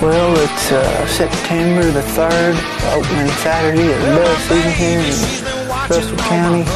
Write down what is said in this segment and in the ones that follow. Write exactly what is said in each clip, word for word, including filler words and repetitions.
Well, it's uh, September the third, opening Saturday at the dove season here in Russell County.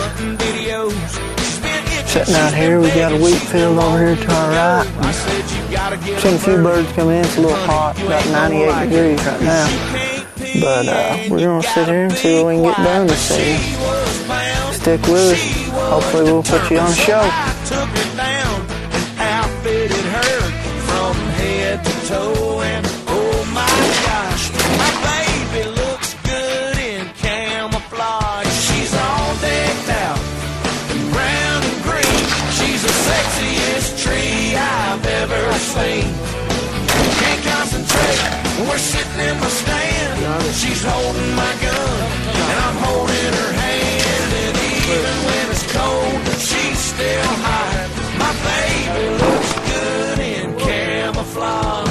Sitting out here, we got a wheat field over here to our right. Seen a few birds come in. It's a little hot, about ninety-eight degrees right now. But uh, we're going to sit here and see what we can get done this season. Stick with us. Hopefully we'll put you on a show. Took her down and outfitted her from head to toe, and oh my gosh, my baby looks good in camouflage. She's all decked out in brown and green. She's the sexiest tree I've ever seen. Can't concentrate when we're sitting in my stand. She's holding my gun and I'm holding her hand, and even when it's cold, she's still hot. My baby looks good in camouflage.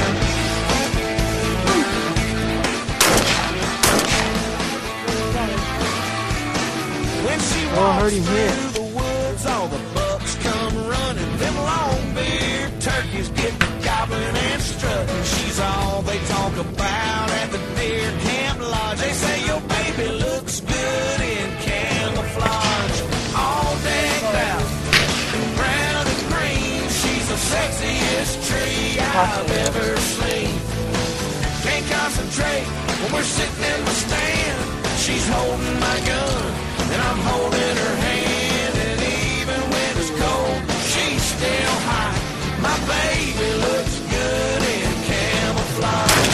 When she walks through the woods, all the bucks come running. Them long-bearded turkeys get to gobbling and strutting. She's all they talk about at the deer camp lodge. They say your baby looks good in camouflage. All decked out in brown and green. She's the sexiest tree I've ever seen. Can't concentrate when we're sitting in the stand. She's holding my gun and I'm holding her hand, and even when it's cold, she's still hot. My baby looks good in camouflage.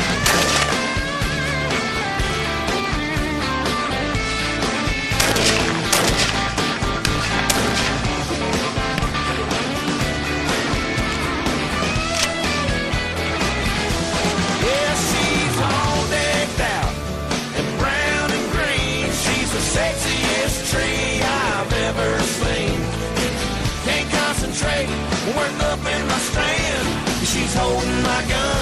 Yeah, she's all decked out in brown and green. She's the sexiest tree I've ever seen. Can't concentrate when we're up in my stand. She's holding my gun